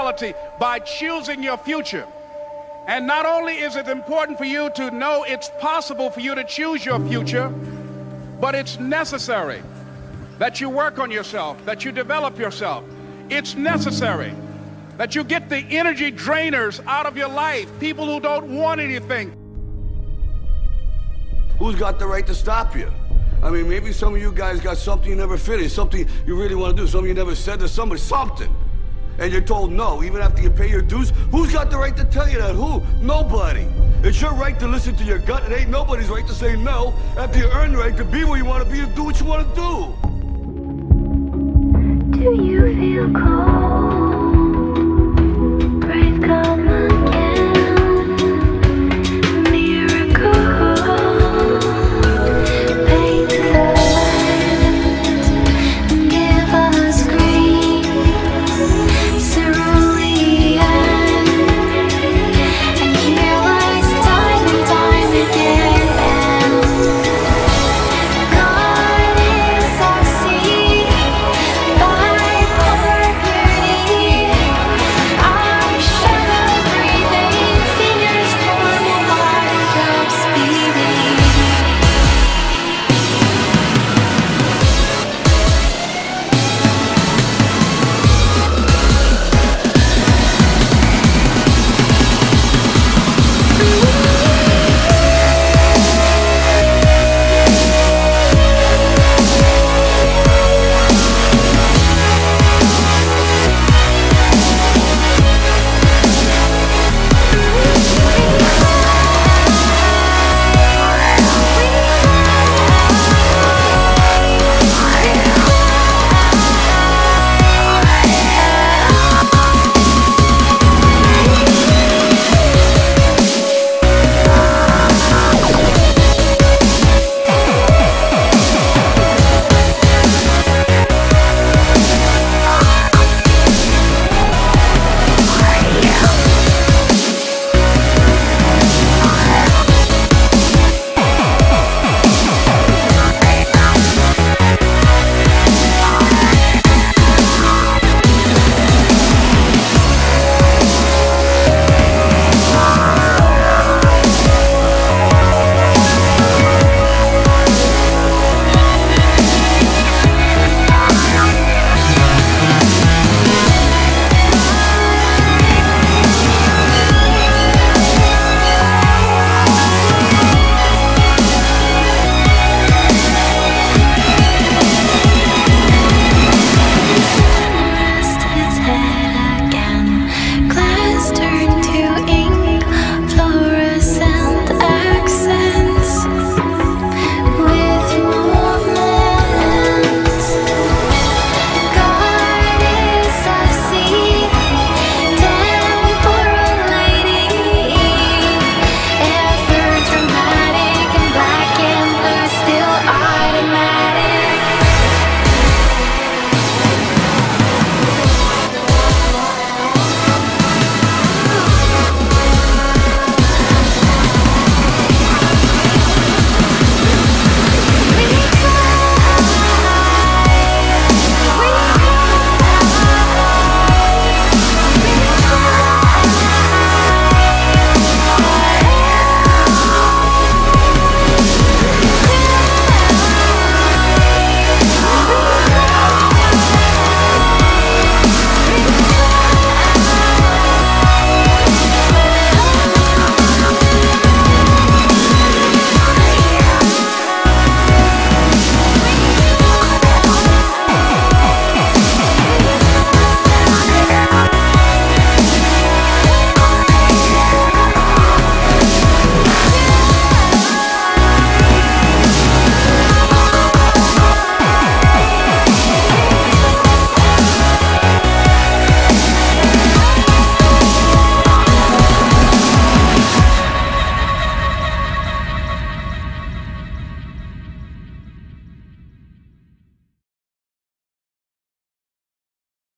reality by choosing your future. And not only is it important for you to know it's possible for you to choose your future, but it's necessary that you work on yourself, that you develop yourself. It's necessary that you get the energy drainers out of your life, people who don't want anything. Who's got the right to stop you? I mean, maybe some of you guys got something you never finished, something you really want to do, something you never said to somebody, something. And you're told no, even after you pay your dues. Who's got the right to tell you that? Who? Nobody. It's your right to listen to your gut. It ain't nobody's right to say no after you earn the right to be where you want to be and do what you want to do. Do you feel cold?